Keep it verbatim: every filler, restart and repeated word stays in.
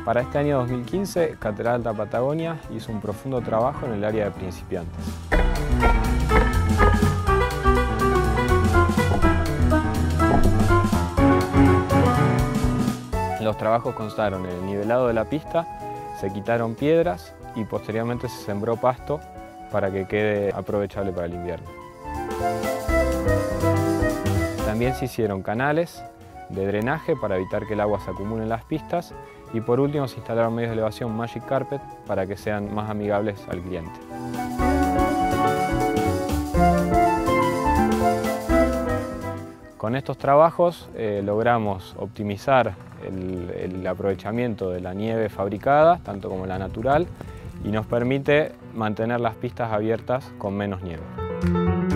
Para este año dos mil quince, Catedral Alta Patagonia hizo un profundo trabajo en el área de principiantes. Los trabajos constaron en el nivelado de la pista, se quitaron piedras y posteriormente se sembró pasto para que quede aprovechable para el invierno. También se hicieron canales de drenaje para evitar que el agua se acumule en las pistas y por último se instalaron medios de elevación Magic Carpet para que sean más amigables al cliente. Con estos trabajos eh, logramos optimizar el, el aprovechamiento de la nieve fabricada, tanto como la natural, y nos permite mantener las pistas abiertas con menos nieve.